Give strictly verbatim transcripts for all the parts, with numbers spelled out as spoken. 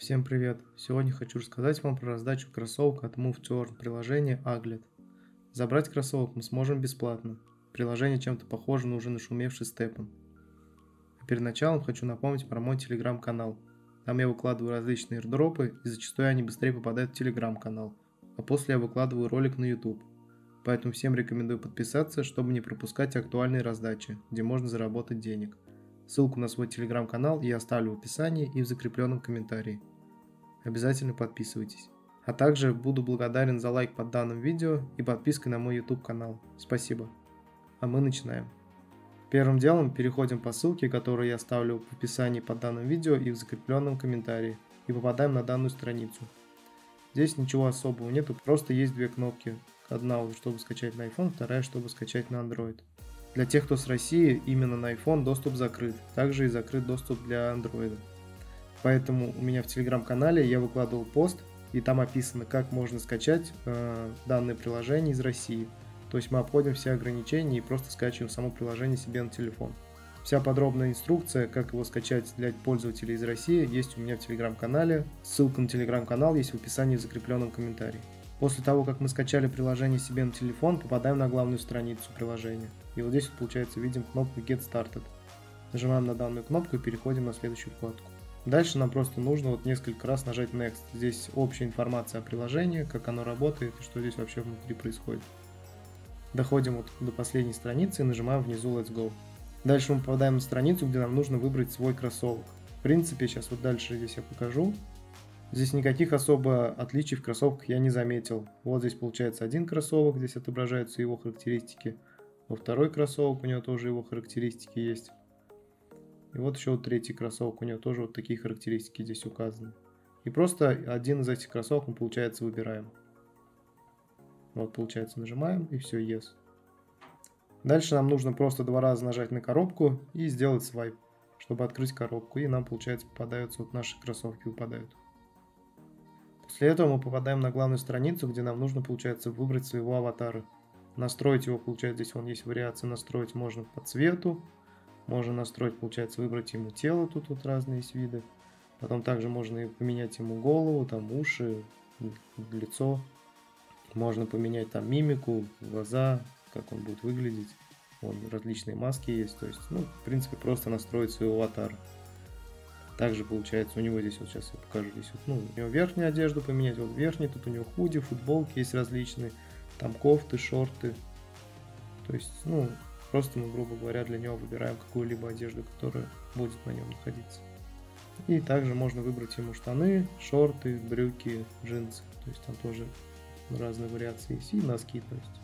Всем привет! Сегодня хочу рассказать вам про раздачу кроссовок от Move to Earn приложения Aglet. Забрать кроссовок мы сможем бесплатно. Приложение чем-то похоже на уже нашумевший Степан. А перед началом хочу напомнить про мой телеграм-канал. Там я выкладываю различные airdропы, и зачастую они быстрее попадают в телеграм-канал, а после я выкладываю ролик на YouTube. Поэтому всем рекомендую подписаться, чтобы не пропускать актуальные раздачи, где можно заработать денег. Ссылку на свой телеграм-канал я оставлю в описании и в закрепленном комментарии. Обязательно подписывайтесь. А также буду благодарен за лайк под данным видео и подпиской на мой YouTube канал. Спасибо. А мы начинаем. Первым делом переходим по ссылке, которую я оставлю в описании под данным видео и в закрепленном комментарии, и попадаем на данную страницу. Здесь ничего особого нету, просто есть две кнопки. Одна, чтобы скачать на iPhone, вторая, чтобы скачать на Android. Для тех, кто с России, именно на iPhone доступ закрыт. Также и закрыт доступ для Android. Поэтому у меня в телеграм-канале я выкладывал пост, и там описано, как можно скачать э, данное приложение из России. То есть мы обходим все ограничения и просто скачиваем само приложение себе на телефон. Вся подробная инструкция, как его скачать для пользователей из России, есть у меня в телеграм-канале. Ссылка на телеграм-канал есть в описании в закрепленном комментарии. После того, как мы скачали приложение себе на телефон, попадаем на главную страницу приложения. И вот здесь, вот, получается, видим кнопку Get Started. Нажимаем на данную кнопку и переходим на следующую вкладку. Дальше нам просто нужно вот несколько раз нажать Next. Здесь общая информация о приложении, как оно работает и что здесь вообще внутри происходит. Доходим вот до последней страницы и нажимаем внизу Let's Go. Дальше мы попадаем на страницу, где нам нужно выбрать свой кроссовок. В принципе, сейчас вот дальше здесь я покажу. Здесь никаких особо отличий в кроссовках я не заметил. Вот здесь получается один кроссовок, здесь отображаются его характеристики. Во второй кроссовок у него тоже его характеристики есть. И вот еще вот третий кроссовок, у него тоже вот такие характеристики здесь указаны. И просто один из этих кроссовок мы, получается, выбираем. Вот, получается, нажимаем и все, yes. Дальше нам нужно просто два раза нажать на коробку и сделать свайп, чтобы открыть коробку. И нам, получается, попадаются вот наши кроссовки, выпадают. После этого мы попадаем на главную страницу, где нам нужно, получается, выбрать своего аватара. Настроить его, получается, здесь вон есть вариации, настроить можно по цвету. Можно настроить, получается, выбрать ему тело, тут вот разные есть виды. Потом также можно и поменять ему голову, там уши, лицо. Можно поменять там мимику, глаза, как он будет выглядеть. Вон различные маски есть, то есть, ну, в принципе, просто настроить своего аватара. Также, получается, у него здесь, вот сейчас я покажу, здесь вот, ну, у него верхнюю одежду поменять, вот верхний, тут у него худи, футболки есть различные, там кофты, шорты. То есть, ну, просто мы, грубо говоря, для него выбираем какую-либо одежду, которая будет на нем находиться. И также можно выбрать ему штаны, шорты, брюки, джинсы. То есть там тоже разные вариации есть. И носки, то есть.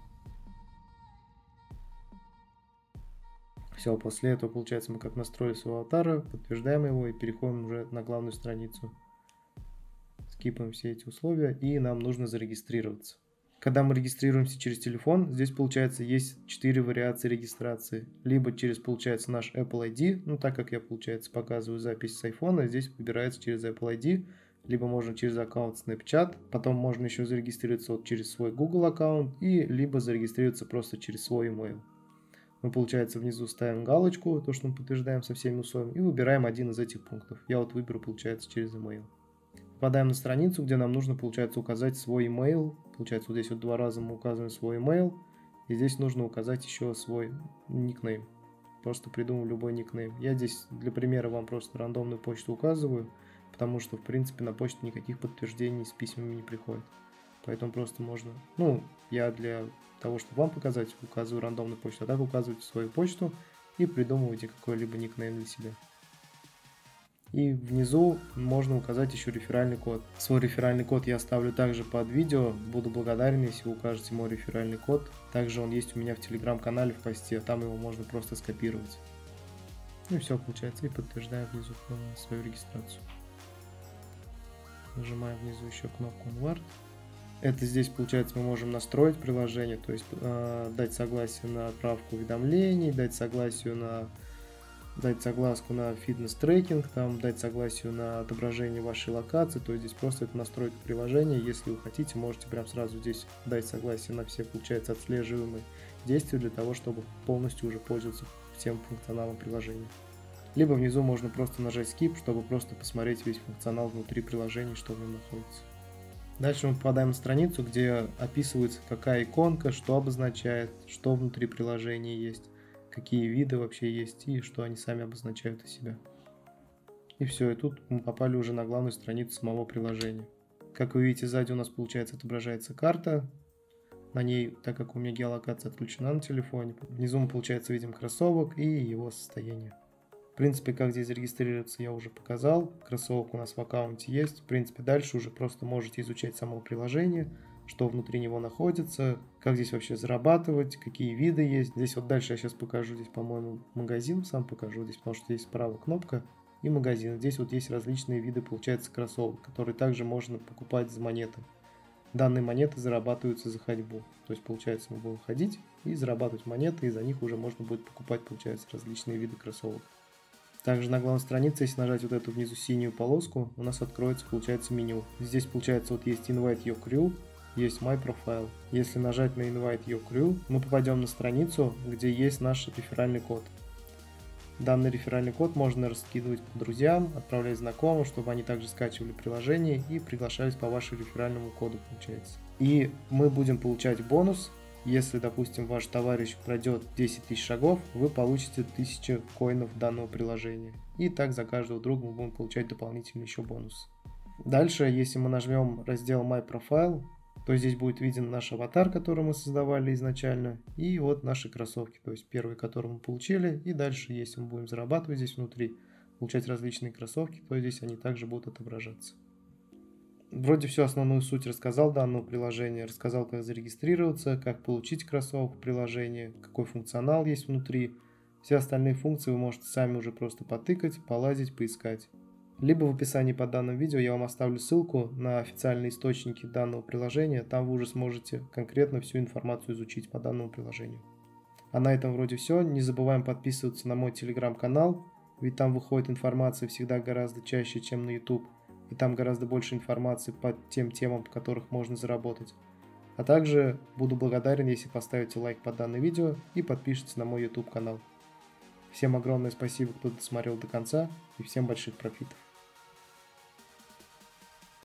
Все, после этого, получается, мы как настроили своего аватара, подтверждаем его и переходим уже на главную страницу. Скипаем все эти условия, и нам нужно зарегистрироваться. Когда мы регистрируемся через телефон, здесь, получается, есть четыре вариации регистрации. Либо через, получается, наш Apple ай ди, ну, так как я, получается, показываю запись с iPhone, здесь выбирается через Apple ай ди, либо можно через аккаунт Snapchat, потом можно еще зарегистрироваться вот через свой Google аккаунт, и либо зарегистрироваться просто через свой email. Мы, получается, внизу ставим галочку, то, что мы подтверждаем со всеми условиями, и выбираем один из этих пунктов. Я вот выберу, получается, через email. Попадаем на страницу, где нам нужно, получается, указать свой email. Получается, вот здесь вот два раза мы указываем свой email. И здесь нужно указать еще свой никнейм. Просто придумал любой никнейм. Я здесь для примера вам просто рандомную почту указываю, потому что, в принципе, на почту никаких подтверждений с письмами не приходит. Поэтому просто можно, ну, я для того, чтобы вам показать, указываю рандомную почту, а так указывайте свою почту и придумывайте какой-либо никнейм для себя. И внизу можно указать еще реферальный код. Свой реферальный код я оставлю также под видео. Буду благодарен, если вы укажете мой реферальный код. Также он есть у меня в телеграм-канале в посте. Там его можно просто скопировать. Ну и все, получается. И подтверждаем внизу свою регистрацию. Нажимаем внизу еще кнопку Onward. Это здесь, получается, мы можем настроить приложение. То есть э, дать согласие на отправку уведомлений, дать согласие на... дать согласку на фитнес-трекинг, там, дать согласие на отображение вашей локации, то есть здесь просто это настройка приложения. Если вы хотите, можете прям сразу здесь дать согласие на все, получается, отслеживаемые действия для того, чтобы полностью уже пользоваться всем функционалом приложения. Либо внизу можно просто нажать Skip, чтобы просто посмотреть весь функционал внутри приложения, что в нем находится. Дальше мы попадаем на страницу, где описывается, какая иконка, что обозначает, что внутри приложения есть, какие виды вообще есть и что они сами обозначают из себя. И все, и тут мы попали уже на главную страницу самого приложения. Как вы видите, сзади у нас, получается, отображается карта. На ней, так как у меня геолокация отключена на телефоне, внизу мы, получается, видим кроссовок и его состояние. В принципе, как здесь зарегистрироваться, я уже показал. Кроссовок у нас в аккаунте есть. В принципе, дальше уже просто можете изучать само приложение, что внутри него находится, как здесь вообще зарабатывать, какие виды есть. Здесь вот дальше я сейчас покажу, здесь, по-моему, магазин сам покажу здесь, потому что здесь справа кнопка и магазин. Здесь вот есть различные виды, получается, кроссовок, которые также можно покупать за монеты. Данные монеты зарабатываются за ходьбу. То есть, получается, мы будем ходить и зарабатывать монеты, и за них уже можно будет покупать, получается, различные виды кроссовок. Также на главной странице, если нажать вот эту внизу синюю полоску, у нас откроется, получается, меню. Здесь, получается, вот есть Invite Your Crew, есть My Profile. Если нажать на Invite Your Crew, мы попадем на страницу, где есть наш реферальный код. Данный реферальный код можно раскидывать по друзьям, отправлять знакомым, чтобы они также скачивали приложение и приглашались по вашему реферальному коду, получается. И мы будем получать бонус. Если, допустим, ваш товарищ пройдет десять тысяч шагов, вы получите тысячу коинов данного приложения. И так за каждого друга мы будем получать дополнительный еще бонус. Дальше, если мы нажмем раздел My Profile, то здесь будет виден наш аватар, который мы создавали изначально, и вот наши кроссовки, то есть первые, которые мы получили, и дальше, если мы будем зарабатывать здесь внутри, получать различные кроссовки, то здесь они также будут отображаться. Вроде всю основную суть рассказал данного приложения, рассказал, как зарегистрироваться, как получить кроссовок в приложении, какой функционал есть внутри. Все остальные функции вы можете сами уже просто потыкать, полазить, поискать. Либо в описании под данным видео я вам оставлю ссылку на официальные источники данного приложения, там вы уже сможете конкретно всю информацию изучить по данному приложению. А на этом вроде все, не забываем подписываться на мой телеграм-канал, ведь там выходит информация всегда гораздо чаще, чем на YouTube. И там гораздо больше информации по тем темам, по которых можно заработать. А также буду благодарен, если поставите лайк под данное видео и подпишитесь на мой YouTube канал. Всем огромное спасибо, кто досмотрел до конца, и всем больших профитов.